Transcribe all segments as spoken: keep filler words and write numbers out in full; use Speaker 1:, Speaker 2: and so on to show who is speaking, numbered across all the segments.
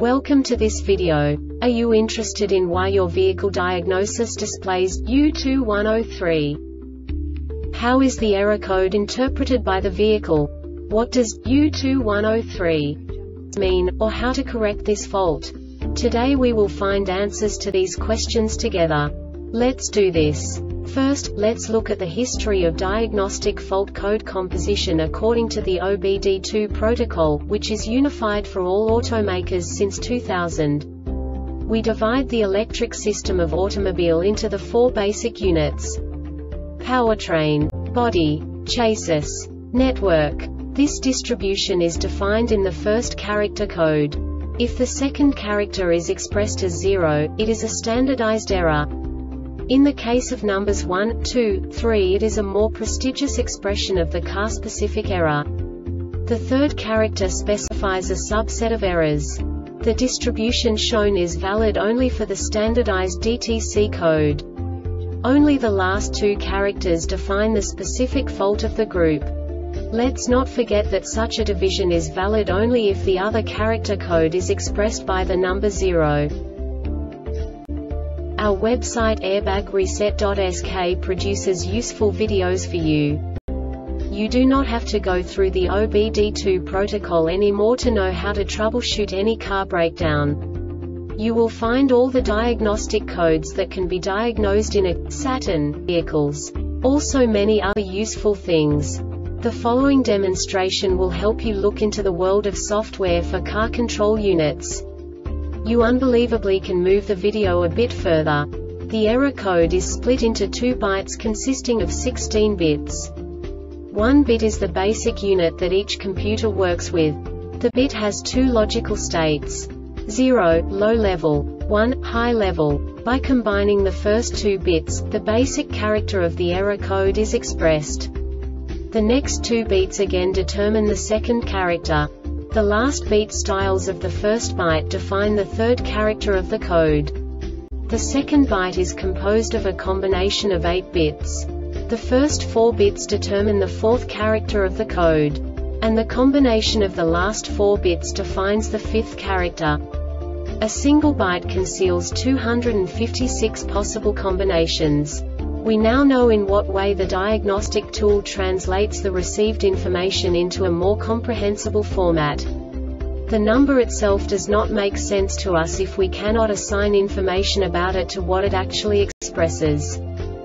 Speaker 1: Welcome to this video. Are you interested in why your vehicle diagnosis displays U two one zero three? How is the error code interpreted by the vehicle? What does U two one zero three mean, or how to correct this fault? Today we will find answers to these questions together. Let's do this. First, let's look at the history of diagnostic fault code composition according to the O B D two protocol, which is unified for all automakers since two thousand. We divide the electric system of automobile into the four basic units: powertrain, body, chassis, network. This distribution is defined in the first character code. If the second character is expressed as zero, it is a standardized error. In the case of numbers one, two, three, it is a more prestigious expression of the car-specific error. The third character specifies a subset of errors. The distribution shown is valid only for the standardized D T C code. Only the last two characters define the specific fault of the group. Let's not forget that such a division is valid only if the other character code is expressed by the number zero. Our website airbag reset dot S K produces useful videos for you. You do not have to go through the O B D two protocol anymore to know how to troubleshoot any car breakdown. You will find all the diagnostic codes that can be diagnosed in a Saturn vehicles. Also many other useful things. The following demonstration will help you look into the world of software for car control units. You unbelievably can move the video a bit further. The error code is split into two bytes consisting of sixteen bits. One bit is the basic unit that each computer works with. The bit has two logical states: zero, low level, one, high level. By combining the first two bits, the basic character of the error code is expressed. The next two beats again determine the second character. The last beat styles of the first byte define the third character of the code. The second byte is composed of a combination of eight bits. The first four bits determine the fourth character of the code. And the combination of the last four bits defines the fifth character. A single byte conceals two hundred fifty-six possible combinations. We now know in what way the diagnostic tool translates the received information into a more comprehensible format. The number itself does not make sense to us if we cannot assign information about it to what it actually expresses.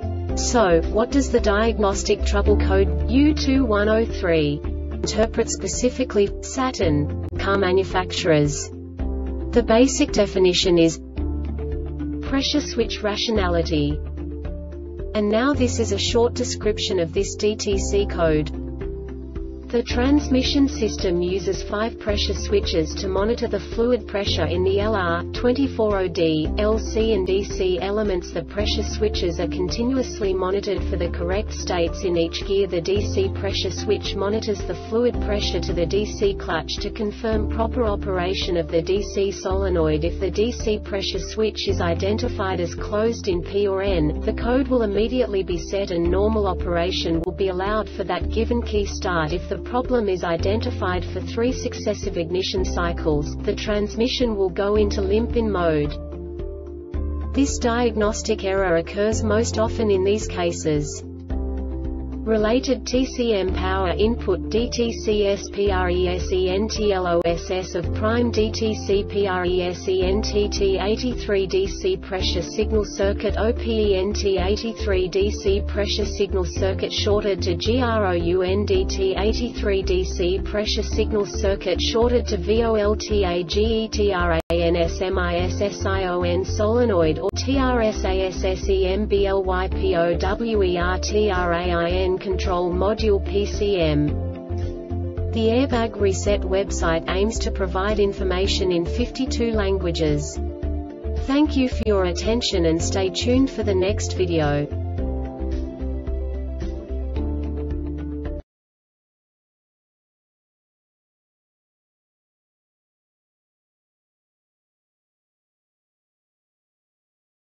Speaker 1: So, what does the diagnostic trouble code U two one zero three interpret specifically for Saturn car manufacturers? The basic definition is pressure switch rationality. And now this is a short description of this D T C code. The transmission system uses five pressure switches to monitor the fluid pressure in the L R twenty-four O D, L C and D C elements. The pressure switches are continuously monitored for the correct states in each gear. The D C pressure switch monitors the fluid pressure to the D C clutch to confirm proper operation of the D C solenoid. If the D C pressure switch is identified as closed in P or N, the code will immediately be set and normal operation will be allowed for that given key start. If the problem is identified for three successive ignition cycles, the transmission will go into limp-in mode. This diagnostic error occurs most often in these cases. Related T C M power input D T C S PRESENTLOSS of prime D T C PRESENTT eighty-three D C pressure signal circuit O P E N T eighty-three D C pressure signal circuit shorted to GROUNDT eighty-three D C pressure signal circuit shorted to VOLTAGETRANSMISSION solenoid or TRSASSEMBLYPOWERTRAIN control module P C M. The Airbag Reset website aims to provide information in fifty-two languages. Thank you for your attention and stay tuned for the next video.